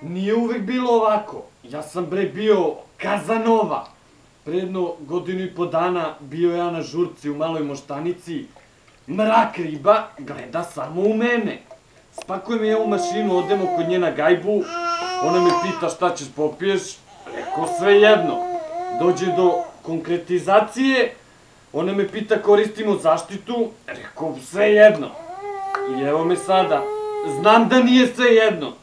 Nije uvek bilo ovako. Ja sam bre bio Kazanova. Pre jedno godinu i po dana bio ja na žurci u Maloj Moštanici. Mrak riba gleda samo u mene. Spakujem ja u mašinu, odemo kod nje na gajbu. Ona me pita šta ćeš popiješ. Rekao sve jedno. Dođe do konkretizacije. Ona me pita koristimo zaštitu. Rekao sve jedno. I evo me sada. Znam da nije sve jedno.